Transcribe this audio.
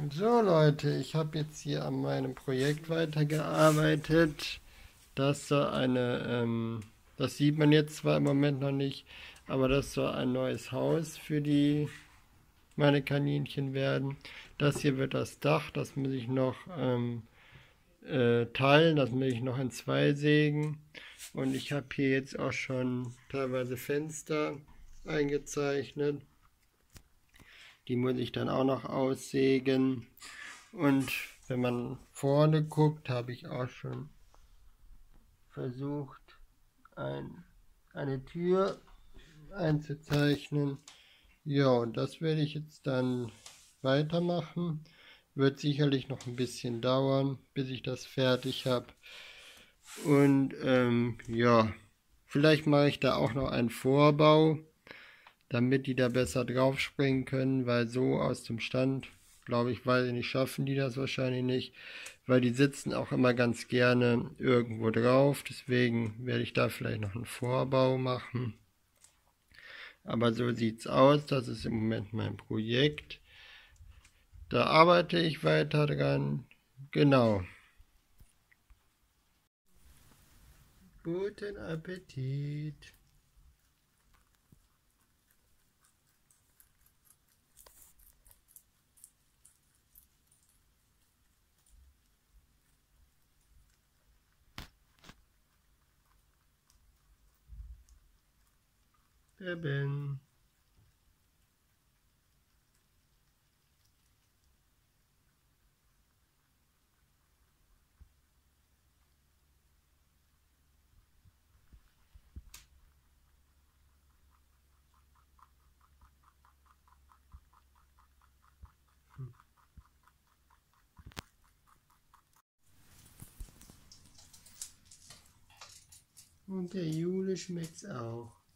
So Leute, ich habe jetzt hier an meinem Projekt weitergearbeitet. Das sieht man jetzt zwar im Moment noch nicht, aber das soll ein neues Haus für meine Kaninchen werden. Das hier wird das Dach, das muss ich noch teilen, das muss ich noch in zwei sägen. Und ich habe hier jetzt auch schon teilweise Fenster eingezeichnet. Die muss ich dann auch noch aussägen. Und wenn man vorne guckt, habe ich auch schon versucht, eine Tür einzuzeichnen. Ja, und das werde ich jetzt dann weitermachen. Wird sicherlich noch ein bisschen dauern, bis ich das fertig habe. Und ja, vielleicht mache ich da auch noch einen Vorbau, damit die da besser drauf springen können, weil so aus dem Stand, glaube ich, weiß ich nicht, schaffen die das wahrscheinlich nicht, weil die sitzen auch immer ganz gerne irgendwo drauf. Deswegen werde ich da vielleicht noch einen Vorbau machen. Aber so sieht's aus. Das ist im Moment mein Projekt. Da arbeite ich weiter dran. Genau. Guten Appetit. Beben. Und der Jule schmeckt's auch.